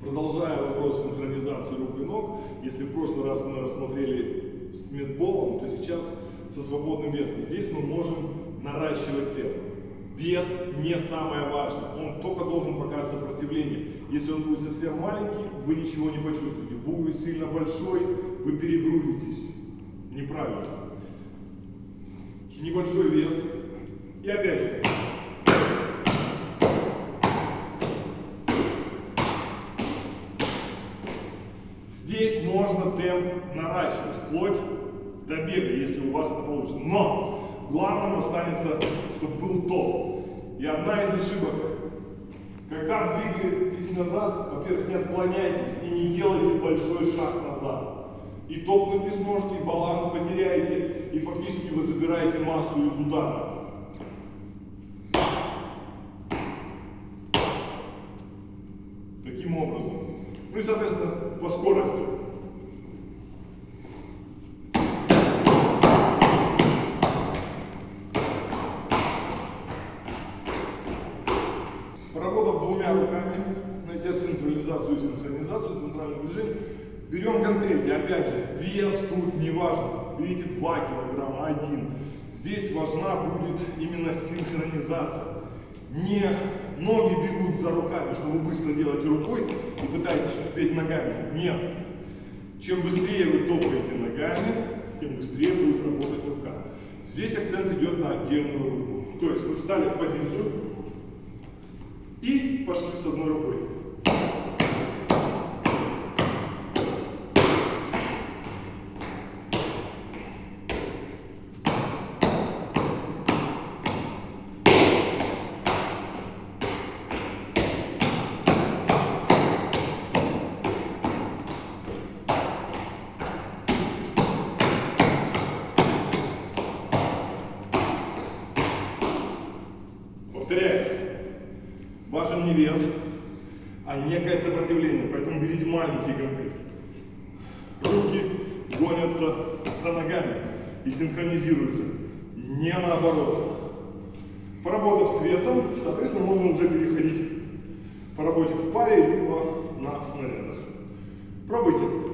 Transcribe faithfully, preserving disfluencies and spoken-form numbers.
Продолжая вопрос синхронизации рук и ног, если в прошлый раз мы рассмотрели с медболом, то сейчас со свободным весом. Здесь мы можем наращивать темп. Вес не самое важное, он только должен показать сопротивление. Если он будет совсем маленький, вы ничего не почувствуете. Будет сильно большой, вы перегрузитесь. Неправильно. Небольшой вес. И опять же. Здесь можно темп наращивать, вплоть до бега, если у вас это получится. Но главным останется, чтобы был топ. И одна из ошибок. Когда вы двигаетесь назад, во-первых, не отклоняйтесь и не делайте большой шаг назад. И топнуть не сможете, и баланс потеряете, и фактически вы забираете массу из удара. Таким образом. Ну и, соответственно, по скорости. Поработав двумя руками, найдя централизацию и синхронизацию центрального движения, берем гантельки. Опять же, вес тут не важен. Берите два килограмма, один. Здесь важна будет именно синхронизация. Не ноги бегут за руками, что вы быстро делаете рукой и пытаетесь успеть ногами. Нет. Чем быстрее вы топаете ногами, тем быстрее будет работать рука. Здесь акцент идет на отдельную руку. То есть вы встали в позицию и пошли с одной рукой. Повторяю, важен не вес, а некое сопротивление, поэтому берите маленькие гантельки. Руки гонятся за ногами и синхронизируются, не наоборот. Поработав с весом, соответственно, можно уже переходить, поработать в паре, либо на снарядах. Пробуйте.